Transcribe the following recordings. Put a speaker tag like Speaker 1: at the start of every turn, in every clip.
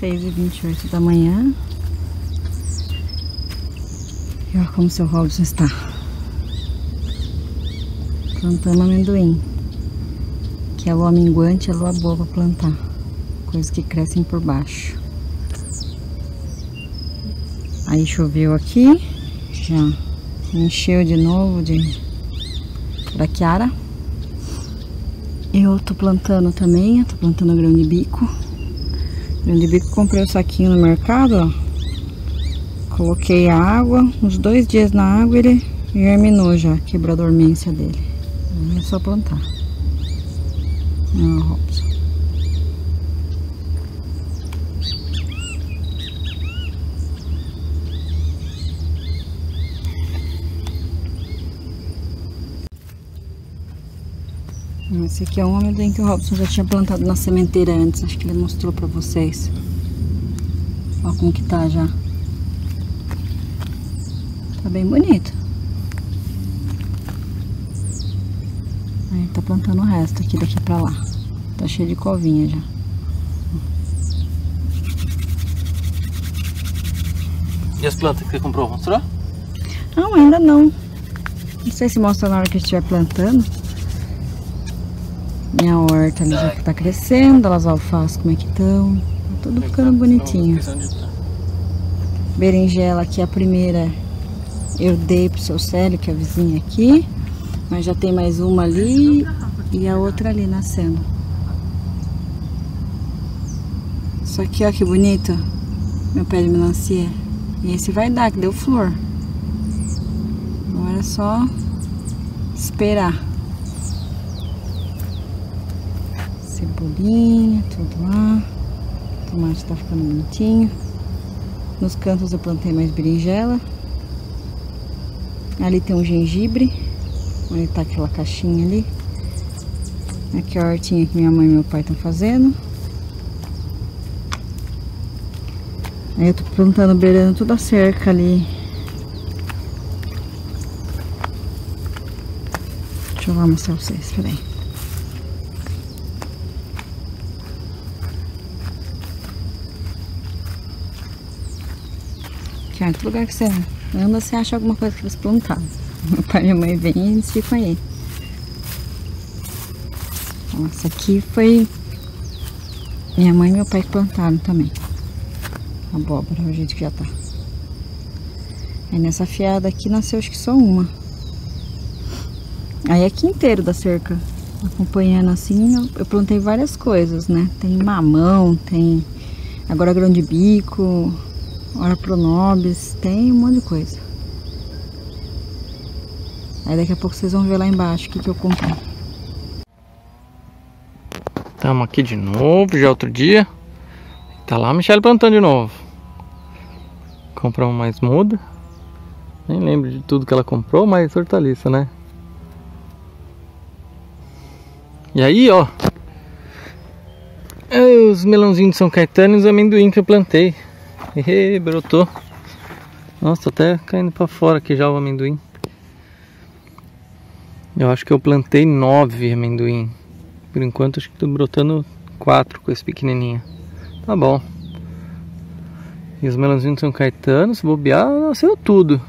Speaker 1: 6h28 da manhã. E olha como o seu Robson está plantando amendoim, que é lua minguante, é lua boa para plantar, coisas que crescem por baixo. Aí choveu aqui, já encheu de novo de braquiara. Eu tô plantando também, tô plantando grão de bico. Grão de bico, comprei um saquinho no mercado, ó. Coloquei a água, uns 2 dias na água ele germinou já, quebrou a dormência dele. Aí é só plantar. Ó, Robson. Esse aqui é um amendoim que o Robson já tinha plantado na sementeira antes. Acho que ele mostrou pra vocês. Olha como que tá já. Tá bem bonito. Aí tá plantando o resto aqui, daqui pra lá. Tá cheio de covinha já.
Speaker 2: E as plantas que você comprou, mostrou?
Speaker 1: Não, ainda não. Não sei se mostra na hora que estiver plantando. Minha horta ali já tá crescendo, as alfaces como é que estão. Tá tudo ficando bonitinho. Berinjela aqui, a primeira eu dei pro seu Célio, que é a vizinha aqui. Mas já tem mais uma ali e a outra ali nascendo. Isso aqui, ó, que bonito. Meu pé de melancia. E esse vai dar, que deu flor. Agora é só esperar. Cebolinha, tudo lá. O tomate tá ficando bonitinho. Nos cantos eu plantei mais berinjela. Ali tem um gengibre. Onde tá aquela caixinha ali. Aqui é a hortinha que minha mãe e meu pai estão fazendo. Aí eu tô plantando, beirando toda a cerca ali. Deixa eu lá mostrar pra vocês, peraí. Aqui, ó, em todo lugar que você anda, você acha alguma coisa que eles plantaram. Meu pai e minha mãe vêm e eles ficam aí. Então, essa aqui foi minha mãe e meu pai que plantaram também. Abóbora, o jeito que já tá. Aí nessa fiada aqui nasceu acho que só uma. Aí aqui inteiro da cerca, acompanhando assim, eu plantei várias coisas, né? Tem mamão, tem agora grão de bico, ora pronobis, tem um monte de coisa. Aí daqui a pouco vocês vão ver lá embaixo o que eu comprei.
Speaker 2: Estamos aqui de novo, já outro dia. Tá lá a Michelle plantando de novo. Compramos mais muda. Nem lembro de tudo que ela comprou, mas hortaliça, né? E aí, ó. Os melãozinhos de São Caetano e os amendoim que eu plantei. Brotou. Nossa, tá até caindo pra fora aqui já o amendoim. Eu acho que eu plantei 9 amendoim. Por enquanto acho que tô brotando 4 com esse pequenininho. Tá bom. E os melãozinhos de São Caetano, se bobear, nasceu tudo.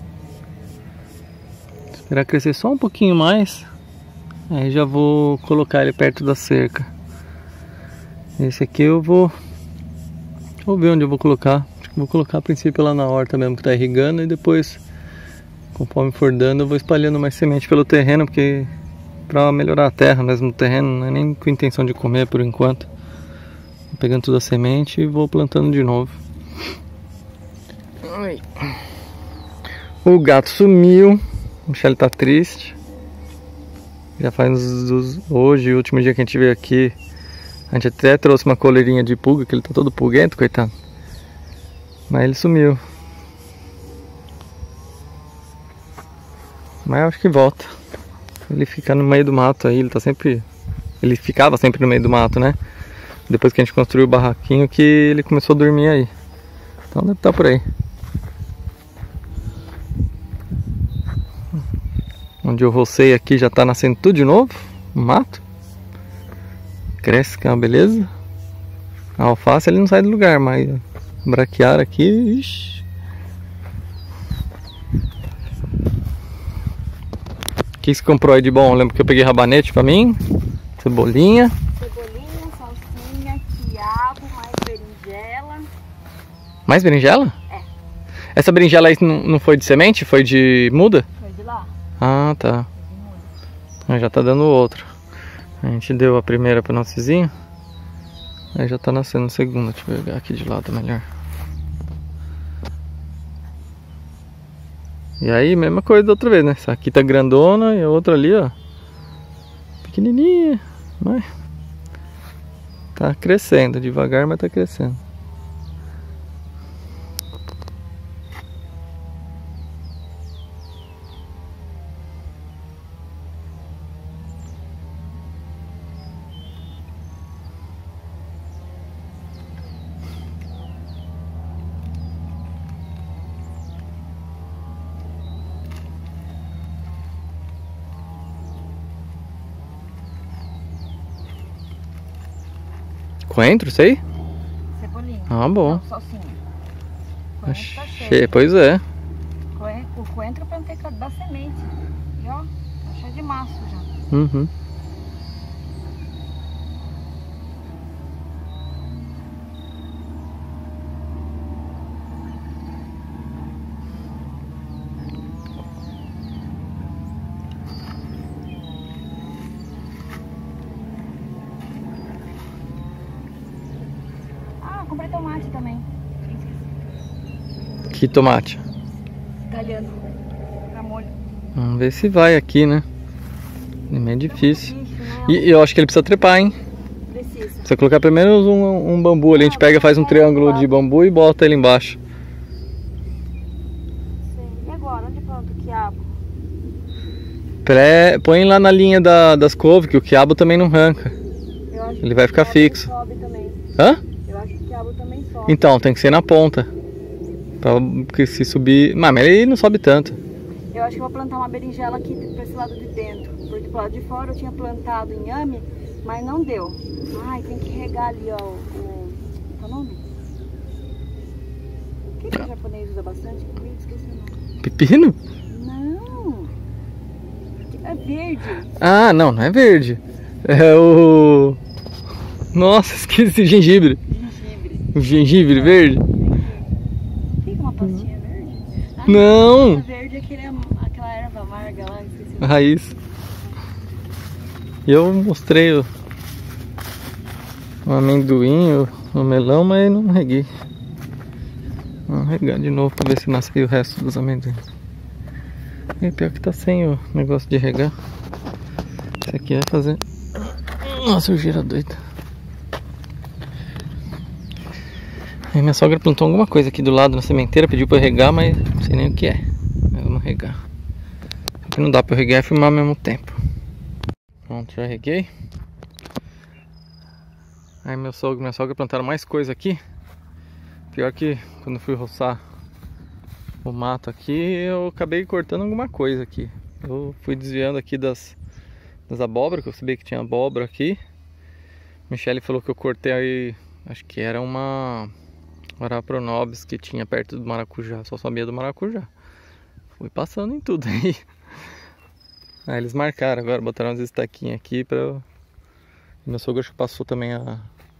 Speaker 2: Esperar crescer só um pouquinho mais. Aí já vou colocar ele perto da cerca. Esse aqui eu vou ver onde eu vou colocar. Acho que vou colocar a princípio lá na horta mesmo que tá irrigando. E depois, conforme for dando, eu vou espalhando mais semente pelo terreno. Porque pra melhorar a terra mesmo no terreno, não é nem com intenção de comer por enquanto. Vou pegando toda a semente e vou plantando de novo. O gato sumiu. O Michelle tá triste. Já faz hoje, o último dia que a gente veio aqui, a gente até trouxe uma coleirinha de pulga, que ele tá todo pulguento, coitado. Mas ele sumiu. Mas eu acho que volta. Ele fica no meio do mato aí, ele ficava sempre no meio do mato, né? Depois que a gente construiu o barraquinho que ele começou a dormir aí. Então deve estar por aí. Onde eu rocei aqui já tá nascendo tudo de novo. O mato. Cresce, que é uma beleza. A alface ele não sai do lugar, mas braquiária aqui, ixi. O que você comprou aí de bom? Lembro que eu peguei rabanete pra mim, cebolinha.
Speaker 1: Cebolinha, salsinha, quiabo, mais berinjela.
Speaker 2: Mais berinjela?
Speaker 1: É.
Speaker 2: Essa berinjela aí não foi de semente? Foi de muda?
Speaker 1: Foi de lá.
Speaker 2: Ah, tá. Já tá dando outro. A gente deu a primeira pro nosso vizinho. Aí já tá nascendo a segunda. Deixa eu pegar aqui de lado melhor. E aí, mesma coisa da outra vez, né? Essa aqui tá grandona e a outra ali, ó, pequenininha. Mas tá crescendo, devagar, mas tá crescendo. Coentro, sei?
Speaker 1: Cebolinha.
Speaker 2: Ah, bom.
Speaker 1: Não, salsinha. Coentro tá cheio.
Speaker 2: Achei, pois é.
Speaker 1: O coentro eu plantei da semente. E ó, tá cheio de maço já.
Speaker 2: Uhum.
Speaker 1: Comprei tomate também.
Speaker 2: Que tomate?
Speaker 1: Italiano. Pra molho.
Speaker 2: Vamos ver se vai aqui, né? É meio difícil.
Speaker 1: Bicho, né?
Speaker 2: E eu acho que ele precisa trepar, hein?
Speaker 1: Precisa.
Speaker 2: Precisa colocar primeiro um bambu ali. A gente pega, faz um triângulo de bambu e bota ele embaixo.
Speaker 1: E agora? Onde planta o quiabo?
Speaker 2: Põe lá na linha das couves, que o quiabo também não arranca. Ele vai ficar fixo.
Speaker 1: Sobe também.
Speaker 2: Hã?
Speaker 1: Eu acho que o quiabo também sobe.
Speaker 2: Então, tem que ser na ponta. Porque se subir... Mas ele não sobe tanto.
Speaker 1: Eu acho que eu vou plantar uma berinjela aqui pra esse lado de dentro. Porque pro lado de fora eu tinha plantado inhame, mas não deu. Ai, tem que regar ali, ó. Qual é o nome? O que o japonês usa bastante? Eu esqueci o nome.
Speaker 2: Pepino?
Speaker 1: Não. É verde.
Speaker 2: Ah, não é verde. É o... Nossa, esqueci. Gengibre. O gengibre verde?
Speaker 1: Tem uma pastinha verde? Ah,
Speaker 2: não.
Speaker 1: A verde é aquela erva amarga lá, esqueci.
Speaker 2: A raiz. E eu mostrei o amendoim, o melão, mas não reguei. Vamos regar de novo pra ver se nasce o resto dos amendoins. E pior que tá sem o negócio de regar. Isso aqui vai fazer uma sujeira doida. Aí minha sogra plantou alguma coisa aqui do lado na sementeira, pediu pra eu regar, mas não sei nem o que é. Mas vamos regar. Porque não dá pra eu regar e filmar ao mesmo tempo. Pronto, já reguei. Aí meu sogro e minha sogra plantaram mais coisa aqui. Pior que quando eu fui roçar o mato aqui, eu acabei cortando alguma coisa aqui. Eu fui desviando aqui das abóboras, que eu sabia que tinha abóbora aqui. Michele falou que eu cortei aí, acho que era uma Arapronobis que tinha perto do maracujá, só sabia do maracujá. Fui passando em tudo aí. Aí eles marcaram agora, botaram umas estaquinhas aqui pra... Meu sogro acho que passou também a...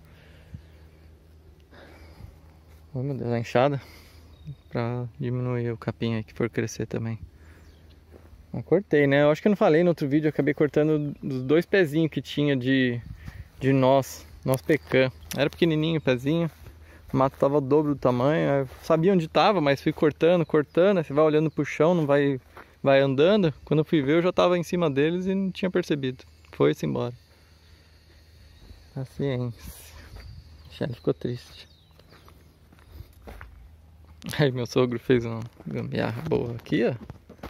Speaker 2: Oh meu Deus, a enxada. Pra diminuir o capim aí que for crescer também. Eu cortei, né? Eu acho que eu não falei no outro vídeo, eu acabei cortando os 2 pezinhos que tinha de noz pecan. Era pequenininho o pezinho. O mato tava o dobro do tamanho. Eu sabia onde tava, mas fui cortando. Aí você vai olhando pro chão, não vai andando. Quando eu fui ver, eu já tava em cima deles e não tinha percebido. Foi-se embora. Paciência. Ele ficou triste. Aí meu sogro fez uma gambiarra boa aqui, ó.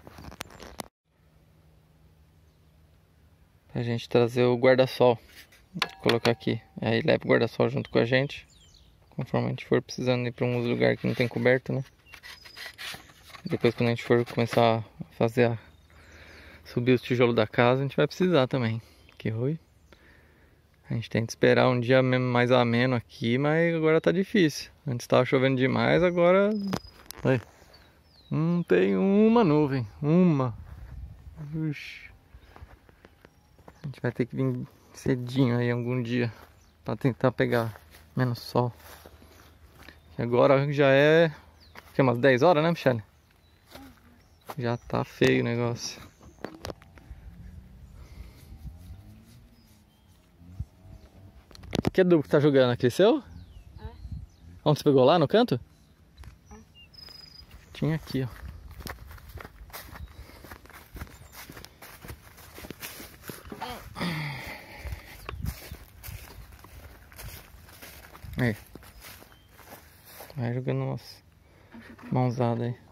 Speaker 2: Pra gente trazer o guarda-sol. Vou colocar aqui. Aí leva o guarda-sol junto com a gente. Conforme a gente for precisando ir para um lugar que não tem coberto, né? Depois quando a gente for começar a fazer subir os tijolos da casa, a gente vai precisar também. Que ruim. A gente tem que esperar um dia mais ameno aqui, mas agora tá difícil. Antes tava chovendo demais, agora... Aí. Não tem uma nuvem. Uma. Ux. A gente vai ter que vir cedinho aí algum dia pra tentar pegar menos sol. E agora já é... que é umas 10 horas, né, Michele? Já tá feio o negócio. Que adubo que tá jogando? Aquele seu? É. Onde você pegou lá no canto? É. Tinha aqui, ó. Aí. Vai jogando umas mãozadas aí.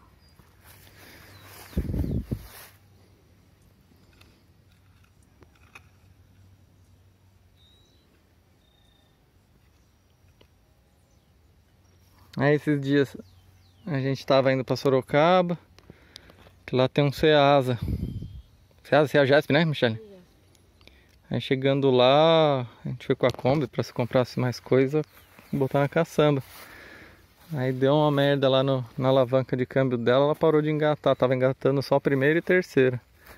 Speaker 2: Aí esses dias a gente tava indo pra Sorocaba, que lá tem um Ceasa. Ceasa, né, Michele? Aí chegando lá, a gente foi com a Kombi pra se comprasse mais coisa e botar na caçamba. Aí deu uma merda lá na alavanca de câmbio dela, ela parou de engatar, tava engatando só a primeira e terceira.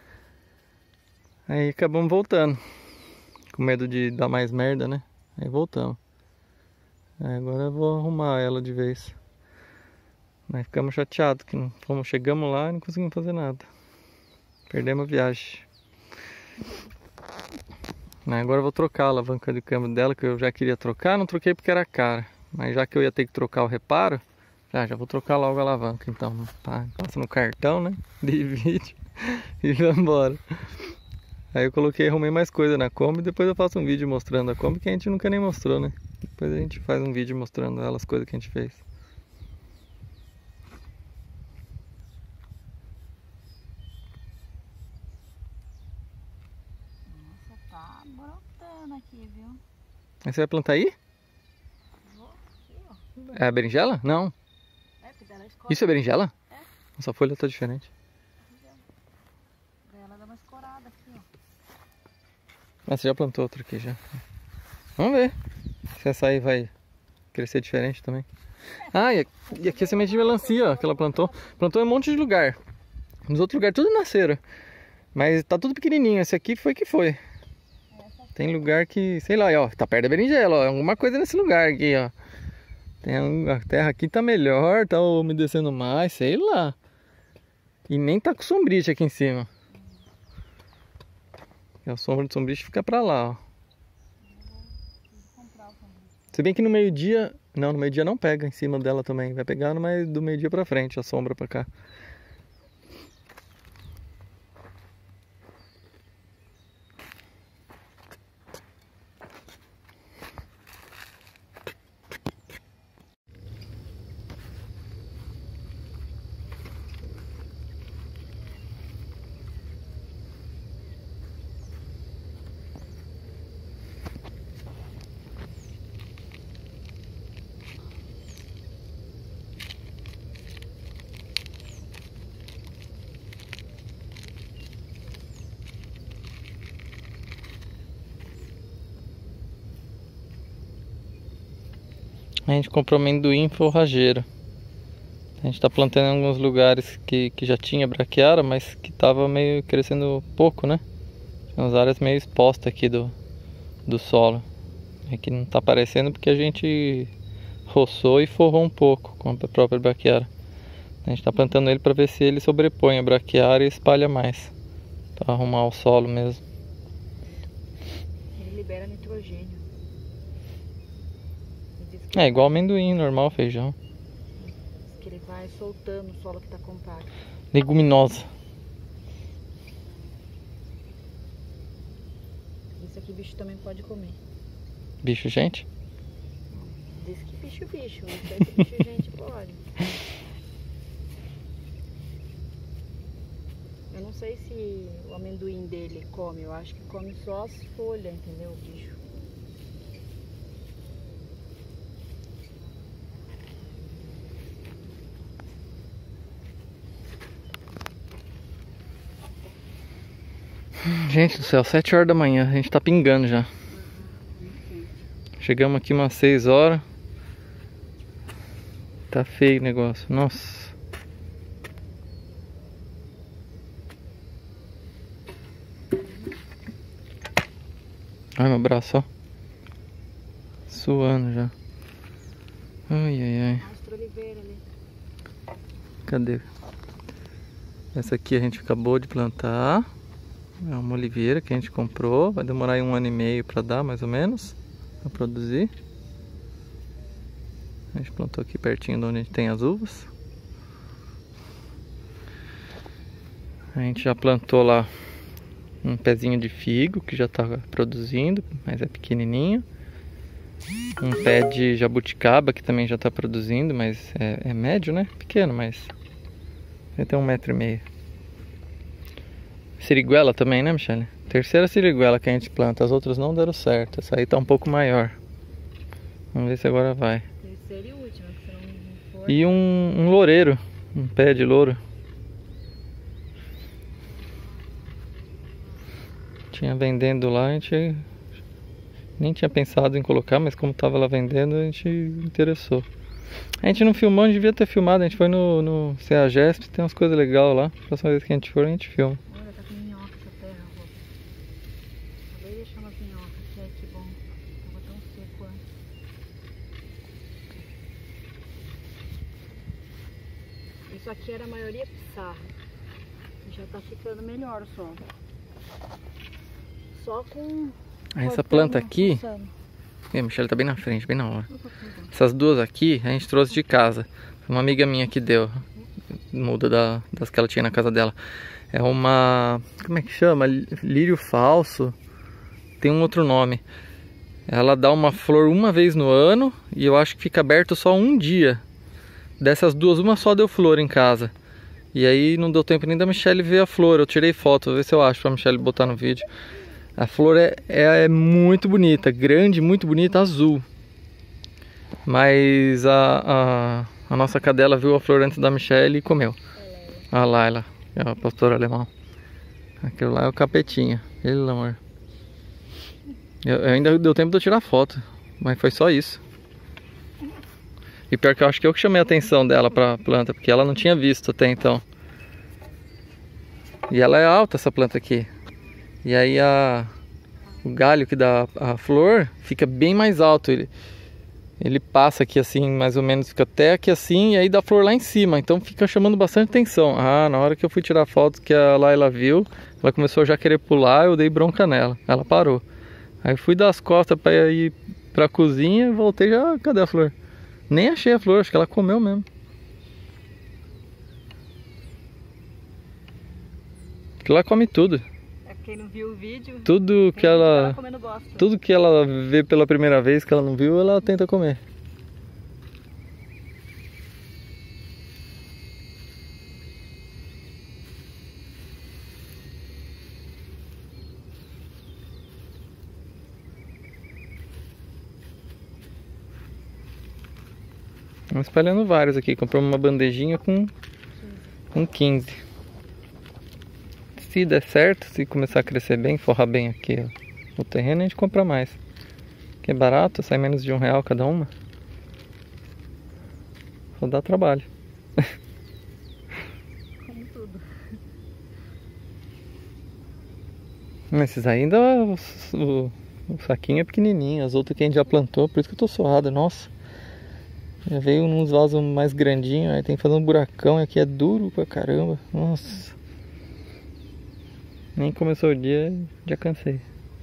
Speaker 2: Aí acabamos voltando, com medo de dar mais merda, né? Aí voltamos. Aí agora eu vou arrumar ela de vez. Mas ficamos chateados que chegamos lá e não conseguimos fazer nada. Perdemos a viagem. Agora eu vou trocar a alavanca de câmbio dela, que eu já queria trocar, não troquei porque era cara. Mas já que eu ia ter que trocar o reparo, já vou trocar logo a alavanca. Então, passa no cartão, né? Divide e vamos embora. Aí eu arrumei mais coisa na Kombi, depois eu faço um vídeo mostrando a Kombi, que a gente nunca nem mostrou, né? Depois a gente faz um vídeo mostrando ela, as coisas que a gente fez.
Speaker 1: Nossa, tá brotando aqui, viu?
Speaker 2: Aí você vai plantar aí?
Speaker 1: Vou aqui, ó.
Speaker 2: É a berinjela? Não. Isso é berinjela? É. Nossa, folha tá diferente.
Speaker 1: Ela dá uma escorada aqui, ó.
Speaker 2: Ah, você já plantou outra aqui já. Vamos ver se essa aí vai crescer diferente também. Ah, e aqui a semente de melancia, ó, que ela plantou. Plantou em um monte de lugar. Nos outros lugares tudo nasceram. Mas tá tudo pequenininho. Esse aqui foi que foi. Tem lugar que, sei lá, ó, tá perto da berinjela, ó. Alguma coisa nesse lugar aqui, ó. A terra aqui tá melhor, tá umedecendo mais, sei lá. E nem tá com sombrite aqui em cima. E a sombra do sombrite fica pra lá, ó. Se bem que no meio-dia... Não, no meio-dia não pega em cima dela também. Vai pegar mas do meio-dia pra frente, a sombra pra cá. A gente comprou amendoim forrageiro. A gente tá plantando em alguns lugares que já tinha braquiária, mas que tava meio crescendo pouco, né? Tem umas áreas meio expostas aqui do solo. Aqui não tá aparecendo porque a gente roçou e forrou um pouco com a própria braquiária. A gente tá plantando ele para ver se ele sobrepõe a braquiária e espalha mais. Pra arrumar o solo mesmo.
Speaker 1: Ele libera nitrogênio.
Speaker 2: É igual amendoim, normal, feijão.
Speaker 1: Diz que ele vai soltando o solo que tá compacto.
Speaker 2: Leguminosa.
Speaker 1: Isso aqui bicho também pode comer.
Speaker 2: Bicho, gente?
Speaker 1: Diz que bicho. Não sei se bicho gente pode. Eu não sei se o amendoim dele come. Eu acho que come só as folhas, entendeu, o bicho?
Speaker 2: Gente do céu, 7 horas da manhã, a gente tá pingando já. Chegamos aqui umas 6 horas. Tá feio o negócio, nossa. Ai, meu braço, ó. Suando já. Ai, ai, ai. Cadê? Essa aqui a gente acabou de plantar. É uma oliveira que a gente comprou. Vai demorar aí 1 ano e meio pra dar, mais ou menos, pra produzir. A gente plantou aqui pertinho de onde a gente tem as uvas. A gente já plantou lá um pezinho de figo que já tá produzindo, mas é pequenininho. Um pé de jabuticaba que também já tá produzindo, mas é médio, né? Pequeno, mas ele tem 1,5 m. Siriguela também, né, Michele? Terceira siriguela que a gente planta, as outras não deram certo. Essa aí tá um pouco maior. Vamos ver se agora vai.
Speaker 1: Terceira e última, que se não for...
Speaker 2: E um loureiro, um pé de louro. Tinha vendendo lá, a gente nem tinha pensado em colocar, mas como tava lá vendendo, a gente interessou. A gente não filmou, a gente devia ter filmado, a gente foi no CEAGESP, tem umas coisas legais lá. A próxima vez que a gente for, a gente filma.
Speaker 1: Olha, tá com minhoca essa terra, Rô. Acabei de deixar umas minhocas, que bom. Tava tão seco antes. Isso aqui era a maioria pissarra. Já tá ficando melhor o solo. Só com...
Speaker 2: Essa planta aqui... A Michele tá bem na frente, bem na hora. Essas duas aqui a gente trouxe de casa. Uma amiga minha que deu. Muda das que ela tinha na casa dela. É uma... Como é que chama? Lírio falso. Tem um outro nome. Ela dá uma flor uma vez no ano. E eu acho que fica aberto só um dia. Dessas duas, uma só deu flor em casa. E aí não deu tempo nem da Michele ver a flor. Eu tirei foto, vou ver se eu acho pra Michele botar no vídeo. A flor é muito bonita, grande, muito bonita, azul. Mas a nossa cadela viu a flor antes da Michele e comeu. A Laila, é o pastor alemão. Aquilo lá é o capetinha, pelo amor. Eu ainda deu tempo de eu tirar foto, mas foi só isso. E pior que eu acho que eu que chamei a atenção dela pra planta, porque ela não tinha visto até então. E ela é alta, essa planta aqui. E aí o galho que dá a flor fica bem mais alto. Ele passa aqui assim, mais ou menos, fica até aqui assim, e aí dá flor lá em cima. Então fica chamando bastante atenção. Ah, na hora que eu fui tirar foto que a Laila viu, ela começou já a querer pular, eu dei bronca nela. Ela parou. Aí fui dar as costas para ir pra cozinha e voltei já, cadê a flor? Nem achei a flor, acho que ela comeu mesmo. Porque ela come tudo.
Speaker 1: Quem não viu o vídeo,
Speaker 2: tudo que ela vê pela primeira vez que ela não viu, ela tenta comer. Estamos espalhando vários aqui. Compramos uma bandejinha com 15. Se der certo, se começar a crescer bem, forrar bem aqui ó, o terreno, a gente compra mais. Que é barato, sai menos de R$1 cada uma. Só dá trabalho.
Speaker 1: Como tudo.
Speaker 2: Esses ainda, o saquinho é pequenininho, as outras que a gente já plantou, por isso que eu tô suado, nossa. Já veio uns vasos mais grandinhos, aí tem que fazer um buracão, e aqui é duro pra caramba, nossa. Nem começou o dia, já cansei.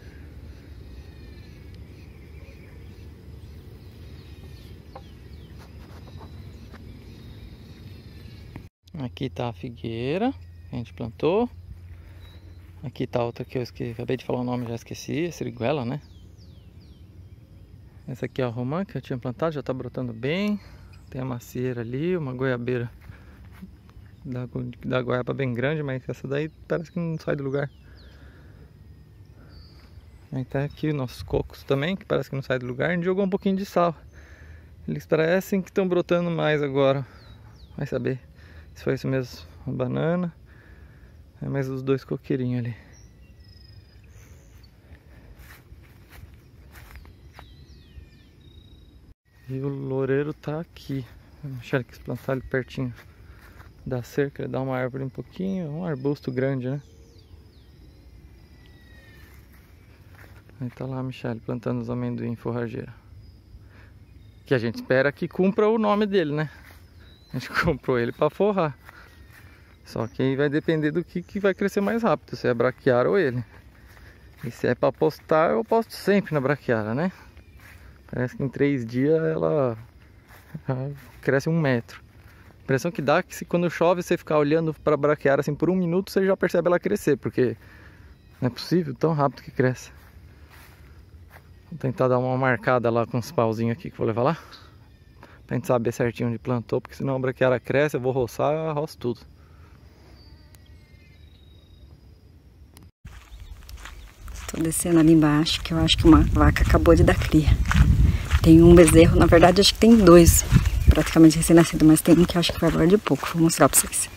Speaker 2: Aqui tá a figueira, a gente plantou. Aqui tá outra que eu acabei de falar o nome, já esqueci, é siriguela, né? Essa aqui é a romã que eu tinha plantado, já tá brotando bem. Tem a macieira ali, uma goiabeira da goiaba bem grande, mas essa daí parece que não sai do lugar. Aí tá aqui os nossos cocos também, que parece que não sai do lugar. A gente jogou um pouquinho de sal. Eles parecem que estão brotando mais agora. Vai saber se foi isso mesmo. Uma banana. É mais os 2 coqueirinhos ali. E o loureiro tá aqui. A Michelle quis plantar ele pertinho da cerca, dar uma árvore um pouquinho, um arbusto grande, né? Aí tá lá a Michelle plantando os amendoim forrageira. Que a gente espera que cumpra o nome dele, né? A gente comprou ele para forrar. Só que aí vai depender do que vai crescer mais rápido, se é a braquiária ou ele. E se é para postar, eu posto sempre na braquiária, né? Parece que em 3 dias ela cresce 1 metro. A impressão que dá é que quando chove, você ficar olhando para a braquiária assim por 1 minuto, você já percebe ela crescer, porque não é possível tão rápido que cresce. Vou tentar dar uma marcada lá com os pauzinhos aqui que eu vou levar lá, pra gente saber certinho onde plantou, porque senão a braquiária cresce, eu vou roçar, eu roço tudo.
Speaker 1: Estou descendo ali embaixo, que eu acho que uma vaca acabou de dar cria. Tem um bezerro, na verdade acho que tem 2, praticamente recém-nascido, mas tem um que eu acho que vai agora de pouco, vou mostrar pra vocês.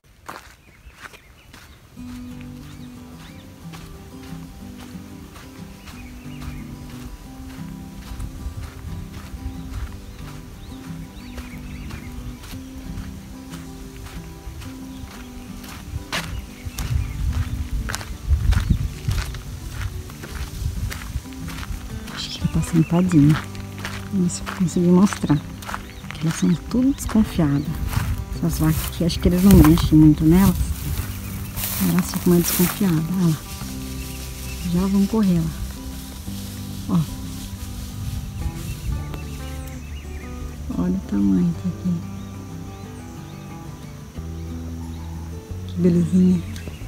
Speaker 1: Tá sentadinha. Vamos ver se eu conseguir mostrar. Que elas são tudo desconfiadas. Essas vacas aqui, acho que eles não mexem muito nelas. Elas ficam mais desconfiadas. Olha lá. Já vão correr lá. Ó. Olha o tamanho que aqui. Que belezinha.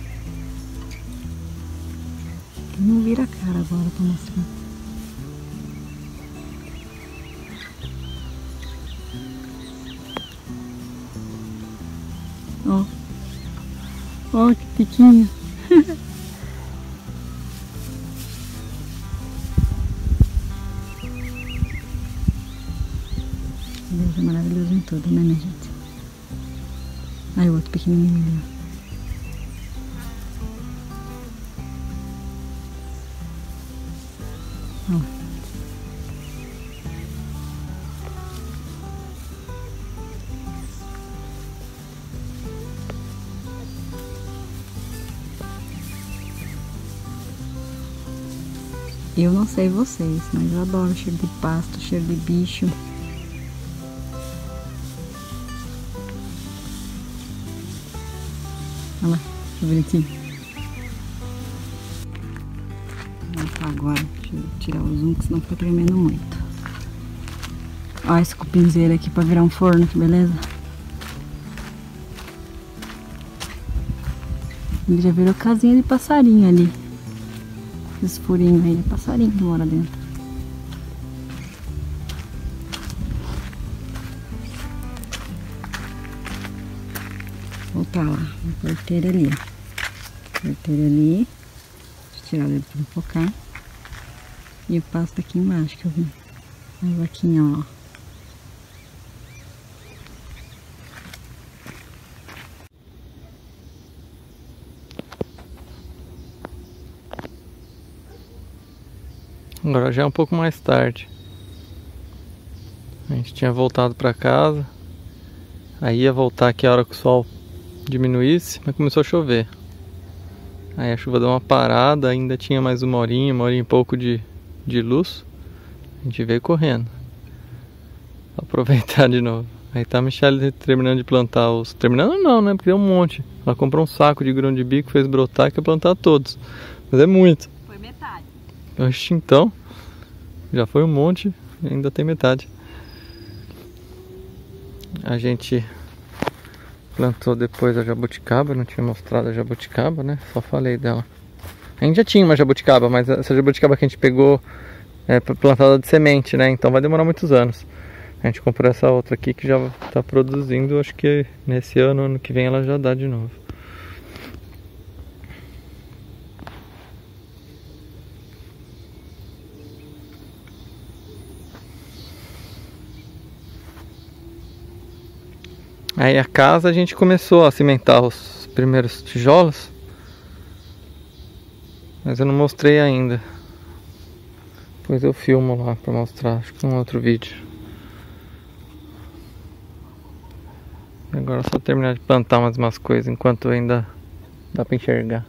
Speaker 1: Não vira a cara agora pra mostrar. Ó, ó que pequeno. Deus é maravilhoso em tudo, né, minha gente? Aí o outro pequenininho ali, ó. Ó. Eu não sei vocês, mas eu adoro cheiro de pasto, cheiro de bicho. Olha lá, que bonitinho. Vamos lá agora, deixa eu tirar o zoom, que senão fica tremendo muito. Olha esse cupinzeiro aqui pra virar um forno, que beleza. Ele já virou casinha de passarinho ali. Esses furinhos aí, passarinho que mora dentro. Voltar lá, na porteira ali, ó. Porteira ali. Deixa eu tirar o dedo pra não focar. E o pasto aqui embaixo que eu vi. A vaquinha, ó.
Speaker 2: Agora já é um pouco mais tarde. A gente tinha voltado para casa. Aí ia voltar aqui a hora que o sol diminuísse, mas começou a chover. Aí a chuva deu uma parada, ainda tinha mais 1 horinha e pouco de luz. A gente veio correndo. Aproveitar de novo. Aí tá a Michelle terminando de plantar os... Terminando não, né? Porque deu um monte. Ela comprou um saco de grão de bico, fez brotar e quer plantar todos. Mas é muito.
Speaker 1: Foi metade.
Speaker 2: Oxe, então, já foi um monte e ainda tem metade. A gente plantou depois a jabuticaba, não tinha mostrado a jabuticaba, né? Só falei dela. A gente já tinha uma jabuticaba, mas essa jabuticaba que a gente pegou é plantada de semente, né? Então vai demorar muitos anos. A gente comprou essa outra aqui que já está produzindo, acho que nesse ano que vem ela já dá de novo. Aí a casa a gente começou a cimentar os primeiros tijolos, mas eu não mostrei ainda. Depois eu filmo lá pra mostrar, acho que num outro vídeo. Agora é só terminar de plantar umas coisas enquanto ainda dá pra enxergar.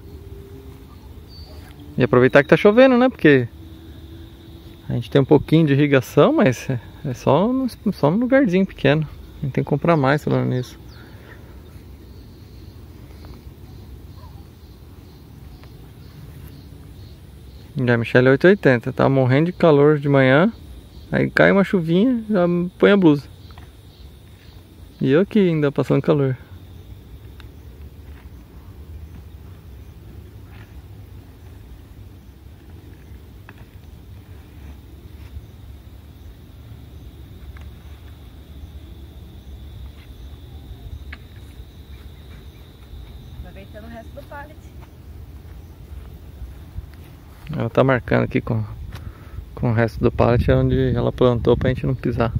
Speaker 2: E aproveitar que tá chovendo, né? Porque a gente tem um pouquinho de irrigação, mas é só num lugarzinho pequeno. A gente tem que comprar mais falando nisso. E a Michelle é 880, tá morrendo de calor de manhã. Aí cai uma chuvinha, já põe a blusa. E eu aqui ainda passando calor.
Speaker 1: Aproveitando o resto do pallet.
Speaker 2: Ela tá marcando aqui com o resto do pallet onde ela plantou pra gente não pisar.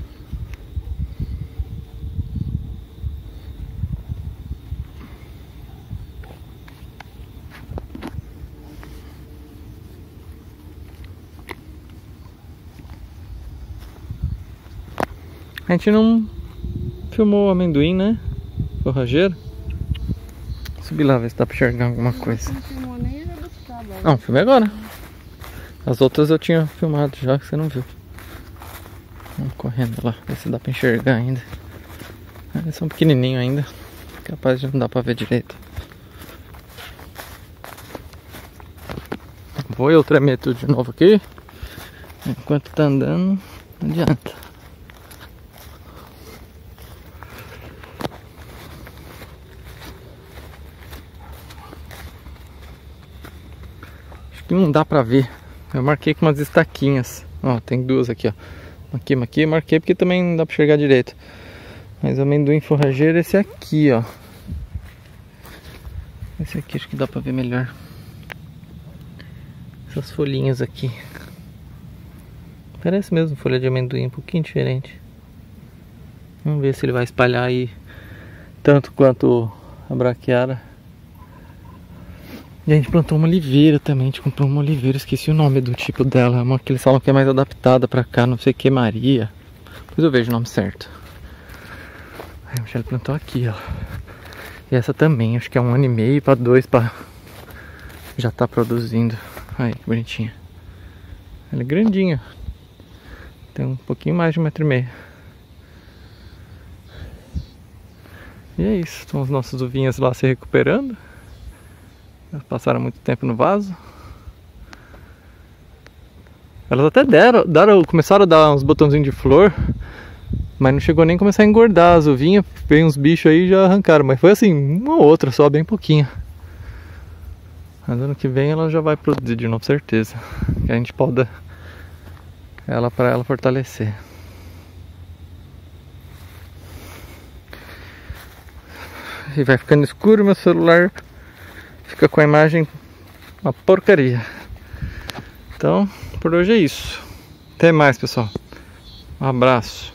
Speaker 2: A gente não filmou o amendoim, né? Forrageiro. Subir lá ver se dá pra enxergar alguma coisa.
Speaker 1: Não filmou nem a jabuticaba.
Speaker 2: Não, filmei agora. As outras eu tinha filmado já, que você não viu. Vamos correndo lá, ver se dá pra enxergar ainda. Eles são pequenininhos ainda, capaz de não dar pra ver direito. Vou eu tremer tudo de novo aqui. Enquanto tá andando, não adianta. Acho que não dá pra ver. Eu marquei com umas estaquinhas. Ó, tem duas aqui, ó. Aqui, marquei porque também não dá pra enxergar direito. Mas o amendoim forrageiro é esse aqui, ó. Esse aqui acho que dá pra ver melhor. Essas folhinhas aqui. Parece mesmo folha de amendoim, um pouquinho diferente. Vamos ver se ele vai espalhar aí tanto quanto a braquiária. E a gente plantou uma oliveira também, a gente comprou uma oliveira, esqueci o nome do tipo dela. É uma que eles falam que é mais adaptada pra cá, não sei o que, Maria. Depois eu vejo o nome certo. Aí a Michelle plantou aqui, ó. E essa também, acho que é 1 ano e meio pra 2 pra já tá produzindo. Aí, que bonitinha. Ela é grandinha. Tem um pouquinho mais de 1,5 m. E é isso, estão as nossas uvinhas lá se recuperando. Elas passaram muito tempo no vaso. Elas até começaram a dar uns botãozinhos de flor, mas não chegou nem a começar a engordar as uvinhas. Veio uns bichos aí e já arrancaram, mas foi assim, uma ou outra, só bem pouquinho. Mas ano que vem ela já vai produzir de novo, certeza. Que a gente poda ela para ela fortalecer. E vai ficando escuro, meu celular fica com a imagem uma porcaria. Então, por hoje é isso. Até mais, pessoal. Um abraço.